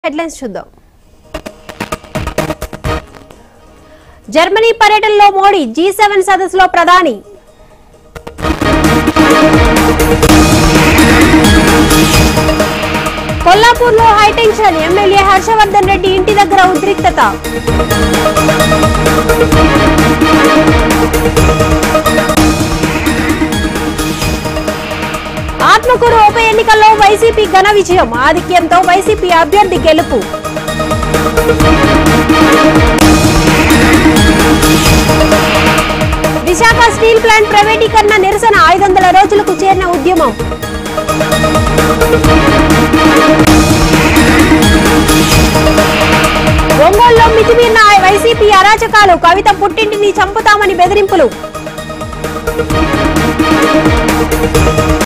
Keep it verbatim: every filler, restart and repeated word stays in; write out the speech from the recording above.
Headlines చూద్దాం. Germany పర్యటనలో Modi, G seven సదస్సులో ప్రధాని. కొల్లాపూర్లో హైటెన్షన్, ఎమ్మెల్యే హర్షవర్ధన్ రెడ్డి ఇంటి దగ్గర ఉద్రిక్తత. ఆత్మకూరు ఉప ఎన్నికల్లో వైసీపీ ఘన విజయం, ఆధిక్యంతో వైసీపీ అభ్యర్థి గెలుపు. విశాఖ స్టీల్ ప్లాంట్ ప్రైవేటీకరణ నిరసన, ఐదు వందల రోజులకు చేరిన ఉద్యమం. ఒంగోలులో మితిమీరిన వైసీపీ అరాచకాలు, కవిత పుట్టింటిని చంపుతామని బెదిరింపులు.